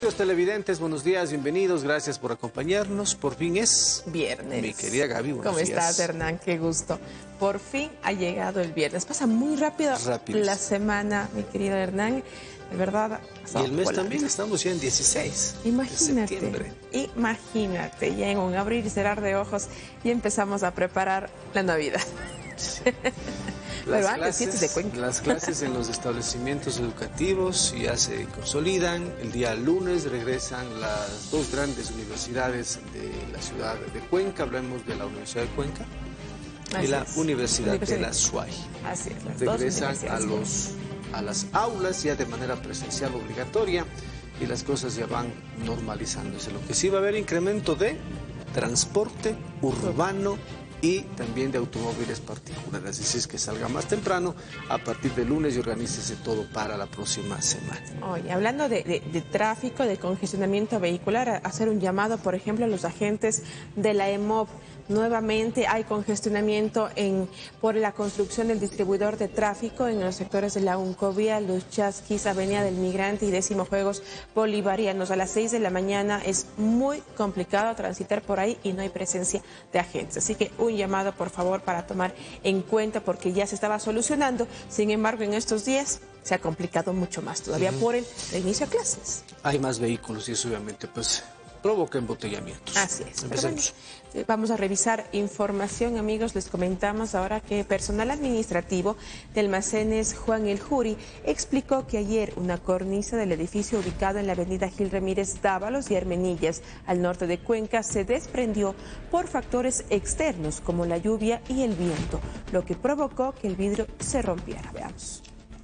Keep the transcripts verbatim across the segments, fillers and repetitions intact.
Los televidentes, buenos días, bienvenidos, gracias por acompañarnos. Por fin es viernes. Mi querida Gaby, buenos ¿Cómo días. estás, Hernán? Qué gusto. Por fin ha llegado el viernes. Pasa muy rápido Rápido. la semana, mi querido Hernán. De verdad. Y el mes volando. también, estamos ya en dieciséis Imagínate, de septiembre. imagínate, ya en un abrir y cerrar de ojos y empezamos a preparar la Navidad. Sí. Pero Las antes, clases, fiestas de Cuenca. las clases en los establecimientos educativos ya se consolidan. El día lunes regresan las dos grandes universidades de la ciudad de Cuenca. Hablamos de la Universidad de Cuenca Así y la es. Universidad, Universidad de la S U A I. Así es, las dos Regresan a, universidades. los, a las aulas ya de manera presencial obligatoria y las cosas ya van normalizándose. Lo que sí va a haber incremento de transporte urbano y también de automóviles particulares. Así es que salga más temprano a partir de lunes y organícese todo para la próxima semana. Oye, hablando de, de, de tráfico, de congestionamiento vehicular, a hacer un llamado, por ejemplo, a los agentes de la E M O V. Nuevamente hay congestionamiento en, por la construcción del distribuidor de tráfico en los sectores de la Uncovía, Los Chasquis, Avenida del Migrante y Décimo Juegos Bolivarianos. A las seis de la mañana es muy complicado transitar por ahí y no hay presencia de agentes. Así que un llamado, por favor, para tomar en cuenta porque ya se estaba solucionando. Sin embargo, en estos días se ha complicado mucho más todavía uh-huh. por el, el inicio de clases. Hay más vehículos y eso obviamente pues provoca embotellamientos. Así es. Empecemos. Bueno, vamos a revisar información, amigos. Les comentamos ahora que personal administrativo de Almacenes Juan El Juri explicó que ayer una cornisa del edificio ubicado en la avenida Gil Ramírez Dávalos y Armenillas, al norte de Cuenca, se desprendió por factores externos como la lluvia y el viento, lo que provocó que el vidrio se rompiera. Veamos.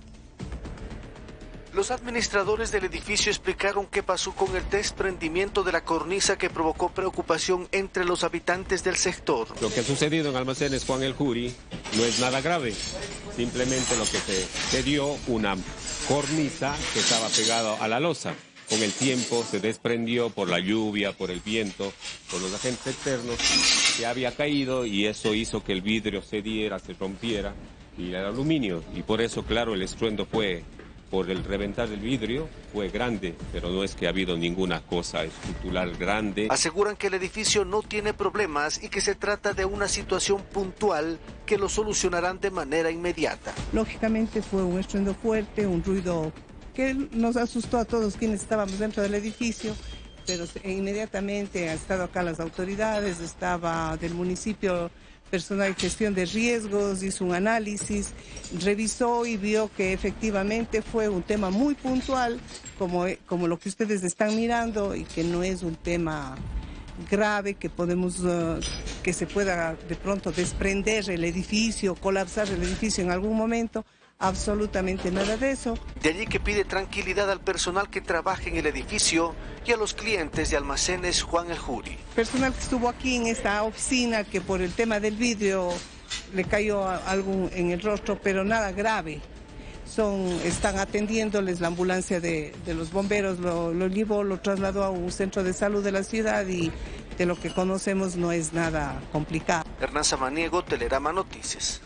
Los administradores del edificio explicaron qué pasó con el desprendimiento de la cornisa que provocó preocupación entre los habitantes del sector. Lo que ha sucedido en Almacenes Juan El Juri no es nada grave, simplemente lo que se, se dio una cornisa que estaba pegada a la losa. Con el tiempo se desprendió por la lluvia, por el viento, por los agentes externos, se había caído y eso hizo que el vidrio se diera, se rompiera y el aluminio. Y por eso, claro, el estruendo fue... por el reventar del vidrio fue grande, pero no es que ha habido ninguna cosa estructural grande. Aseguran que el edificio no tiene problemas y que se trata de una situación puntual que lo solucionarán de manera inmediata. Lógicamente fue un estruendo fuerte, un ruido que nos asustó a todos quienes estábamos dentro del edificio, pero inmediatamente han estado acá las autoridades, estaba del municipio personal de gestión de riesgos, hizo un análisis, revisó y vio que efectivamente fue un tema muy puntual, como, como lo que ustedes están mirando, y que no es un tema grave, que podemos, uh, que se pueda de pronto desprender el edificio, colapsar el edificio en algún momento. Absolutamente nada de eso. De allí que pide tranquilidad al personal que trabaja en el edificio y a los clientes de Almacenes Juan El Juri. Personal que estuvo aquí en esta oficina, que por el tema del vidrio le cayó algo en el rostro, pero nada grave. Son, están atendiéndoles, la ambulancia de, de los bomberos lo, lo llevó, lo trasladó a un centro de salud de la ciudad y de lo que conocemos no es nada complicado. Hernán Samaniego, Telerama Noticias.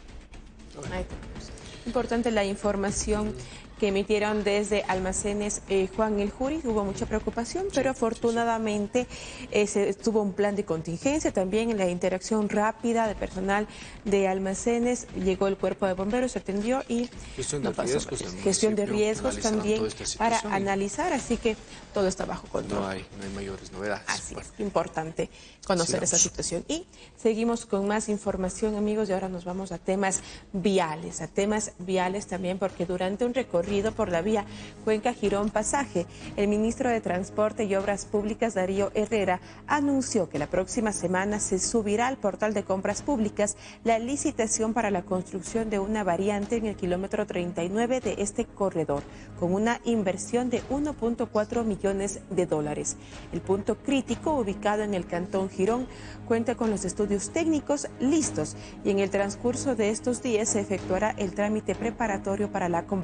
Importante la información que emitieron desde Almacenes eh, Juan El Juri. Hubo mucha preocupación, pero afortunadamente eh, se tuvo un plan de contingencia. También en la interacción rápida de personal de Almacenes llegó el cuerpo de bomberos, se atendió y gestión no de pasó riesgos, más. Gestión de riesgos también para analizar, así que todo está bajo control. No hay, no hay mayores novedades. Así bueno. es, importante conocer Sigamos. esa situación. Y seguimos con más información, amigos, y ahora nos vamos a temas viales, a temas viales también, porque durante un recorrido por la vía Cuenca-Girón Pasaje, el ministro de Transporte y Obras Públicas, Darío Herrera, anunció que la próxima semana se subirá al portal de compras públicas la licitación para la construcción de una variante en el kilómetro treinta y nueve de este corredor, con una inversión de uno punto cuatro millones de dólares. El punto crítico, ubicado en el cantón Girón, cuenta con los estudios técnicos listos y en el transcurso de estos días se efectuará el trámite preparatorio para la convocatoria.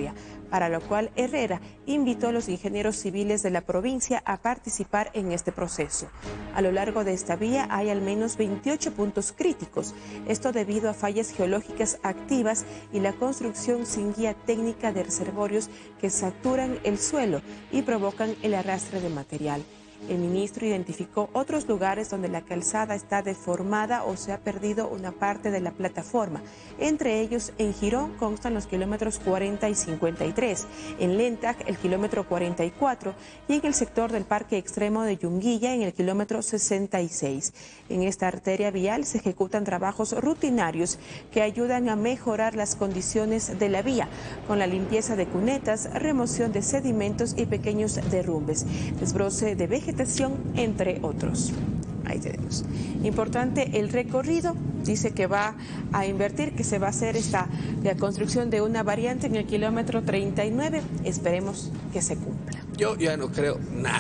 área, para lo cual Herrera invitó a los ingenieros civiles de la provincia a participar en este proceso. A lo largo de esta vía hay al menos veintiocho puntos críticos, esto debido a fallas geológicas activas y la construcción sin guía técnica de reservorios que saturan el suelo y provocan el arrastre de material. El ministro identificó otros lugares donde la calzada está deformada o se ha perdido una parte de la plataforma. Entre ellos, en Girón constan los kilómetros cuarenta y cincuenta y tres, en Lentac el kilómetro cuarenta y cuatro y en el sector del Parque Extremo de Yunguilla en el kilómetro sesenta y seis. En esta arteria vial se ejecutan trabajos rutinarios que ayudan a mejorar las condiciones de la vía, con la limpieza de cunetas, remoción de sedimentos y pequeños derrumbes, desbroce de vegetación, entre otros. Ahí tenemos. Importante el recorrido, dice que va a invertir, que se va a hacer esta la construcción de una variante en el kilómetro treinta y nueve. Esperemos que se cumpla. Yo ya no creo nada.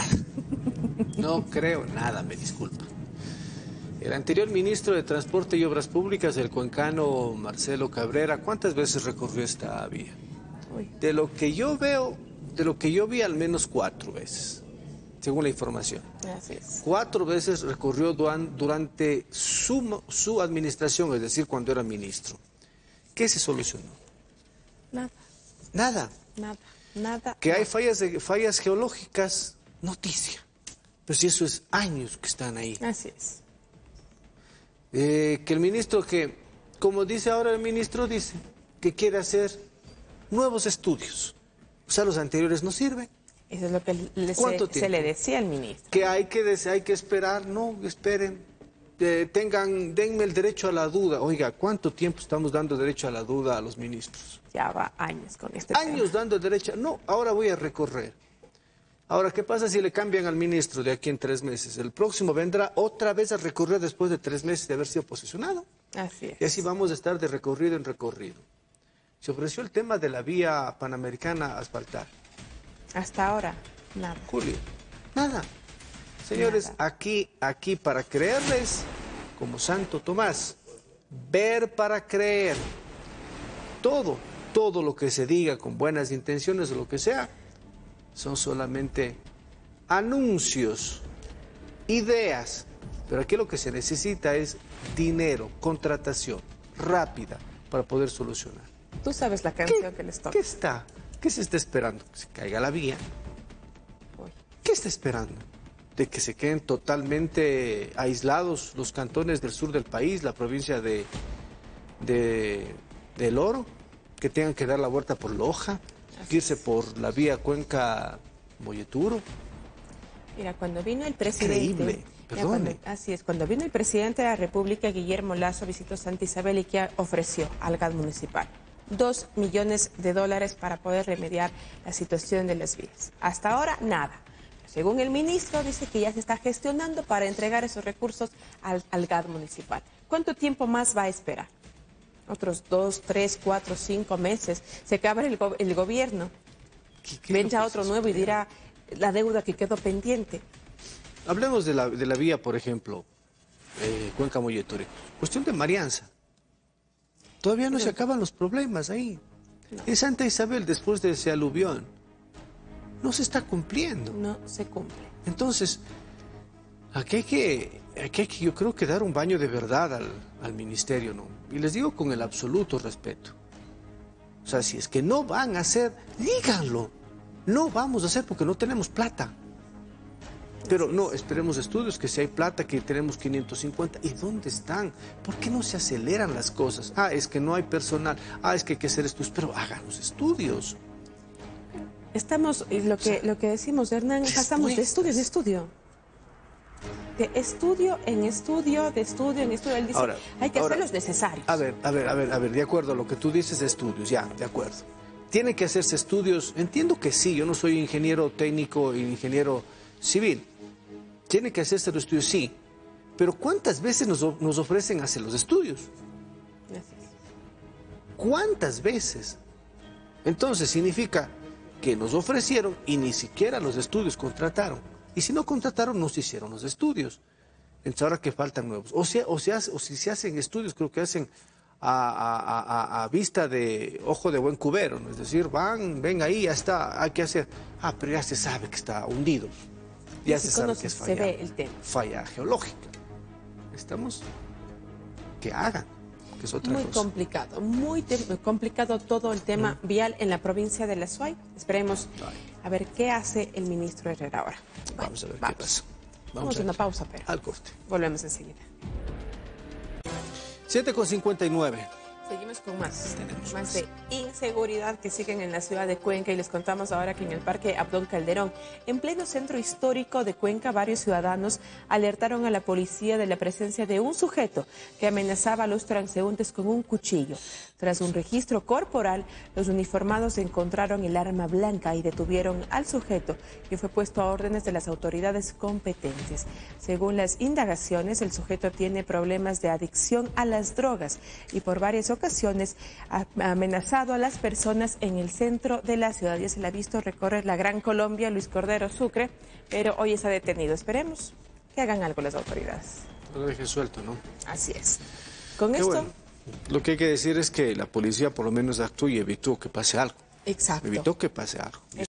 No creo nada, me disculpa. El anterior ministro de Transporte y Obras Públicas, el cuencano Marcelo Cabrera, ¿cuántas veces recorrió esta vía? Uy. De lo que yo veo, de lo que yo vi, al menos cuatro veces, según la información. Así es. Cuatro veces recorrió durante su, su administración, es decir, cuando era ministro. ¿Qué se solucionó? Nada. Nada. Nada, nada. Que nada. hay fallas, de, fallas geológicas, noticia. Pero si eso es años que están ahí. Así es. Eh, que el ministro que, como dice ahora el ministro, dice que quiere hacer nuevos estudios. O sea, los anteriores no sirven. Eso es lo que le, ¿Cuánto se, tiempo? se le decía al ministro. Que hay que, hay que esperar, no, esperen, eh, tengan, denme el derecho a la duda. Oiga, ¿cuánto tiempo estamos dando derecho a la duda a los ministros? Ya va años con este Años tema. dando el derecho, no, ahora voy a recorrer. Ahora, ¿qué pasa si le cambian al ministro de aquí en tres meses? El próximo vendrá otra vez a recorrer después de tres meses de haber sido posesionado. Así es. Y así vamos a estar de recorrido en recorrido. Se ofreció el tema de la vía panamericana a asfaltar. Hasta ahora, nada. Julio, nada. Señores, Nada. aquí, aquí para creerles, como Santo Tomás, ver para creer. Todo, todo lo que se diga con buenas intenciones o lo que sea, son solamente anuncios, ideas. Pero aquí lo que se necesita es dinero, contratación rápida para poder solucionar. Tú sabes la canción que les toca. ¿Qué está? ¿Qué se está esperando? ¿Que se caiga la vía? Uy. ¿Qué está esperando? ¿De que se queden totalmente aislados los cantones del sur del país, la provincia de, de, del Oro? ¿Que tengan que dar la vuelta por Loja? ¿Irse por la vía Cuenca-Molleturo? Mira, cuando vino el presidente... Increíble, mira, cuando- perdone. así es, cuando vino el presidente de la República, Guillermo Lasso, visitó Santa Isabel y que ofreció al G A D municipal dos millones de dólares para poder remediar la situación de las vías. Hasta ahora, nada. Según el ministro, dice que ya se está gestionando para entregar esos recursos al, al G A D municipal. ¿Cuánto tiempo más va a esperar? Otros dos, tres, cuatro, cinco meses. Se acaba el, go- el gobierno. ¿Qué- qué es lo Vendrá que otro se nuevo y espera? dirá la deuda que quedó pendiente. Hablemos de la, de la vía, por ejemplo, eh, Cuenca-Molleturo. Cuestión de Marianza. Todavía no se acaban los problemas ahí. En Santa Isabel, después de ese aluvión, no se está cumpliendo. No se cumple. Entonces, aquí hay que, aquí hay que, yo creo que dar un baño de verdad al, al ministerio, ¿no? Y les digo con el absoluto respeto. O sea, si es que no van a hacer, díganlo. No vamos a hacer porque no tenemos plata. Pero no, esperemos estudios, que si hay plata, que tenemos quinientos cincuenta. ¿Y dónde están? ¿Por qué no se aceleran las cosas? Ah, es que no hay personal. Ah, es que hay que hacer estudios. Pero hagan los estudios. Estamos, y lo que, lo que decimos, Hernán, pasamos de estudio en estudio. De estudio en estudio, de estudio en estudio. Él dice, Ahora, hay que ahora, hacer los necesarios. A ver, a ver, a ver, a ver, de acuerdo a lo que tú dices de estudios, ya, de acuerdo. Tiene que hacerse estudios, entiendo que sí, yo no soy ingeniero técnico e ingeniero civil. Tiene que hacerse los estudios, sí. Pero ¿cuántas veces nos, o- nos ofrecen hacer los estudios? Así es. ¿Cuántas veces? Entonces significa que nos ofrecieron y ni siquiera los estudios contrataron. Y si no contrataron, no se hicieron los estudios. Entonces ahora que faltan nuevos. O sea, o, se hace- o si se hacen estudios, creo que hacen a, a, a, a vista de ojo de buen cubero, ¿no? Es decir, van, ven ahí, ya está, hay que hacer. Ah, pero ya se sabe que está hundido. Ya se sabe que es falla, se ve el tema. falla geológica. Estamos que hagan, que es otra muy cosa. complicado, muy complicado todo el tema mm. vial en la provincia de La Suay. Esperemos Ay. a ver qué hace el ministro Herrera ahora. Vamos a ver vamos. qué pasa. Vamos, vamos a una pausa, pero al corte. Volvemos enseguida. siete con cincuenta y nueve. Seguimos con más, Tenemos más de inseguridad que siguen en la ciudad de Cuenca y les contamos ahora que en el Parque Abdón Calderón, en pleno centro histórico de Cuenca, varios ciudadanos alertaron a la policía de la presencia de un sujeto que amenazaba a los transeúntes con un cuchillo. Tras un registro corporal, los uniformados encontraron el arma blanca y detuvieron al sujeto, que fue puesto a órdenes de las autoridades competentes. Según las indagaciones, el sujeto tiene problemas de adicción a las drogas y por varias ocasiones ha amenazado a las personas en el centro de la ciudad. Ya se le ha visto recorrer la Gran Colombia, Luis Cordero Sucre, pero hoy está detenido. Esperemos que hagan algo las autoridades. No lo dejen suelto, ¿no? Así es. Con Qué esto... Bueno. Lo que hay que decir es que la policía por lo menos actuó y evitó que pase algo. Exacto. Evitó que pase algo.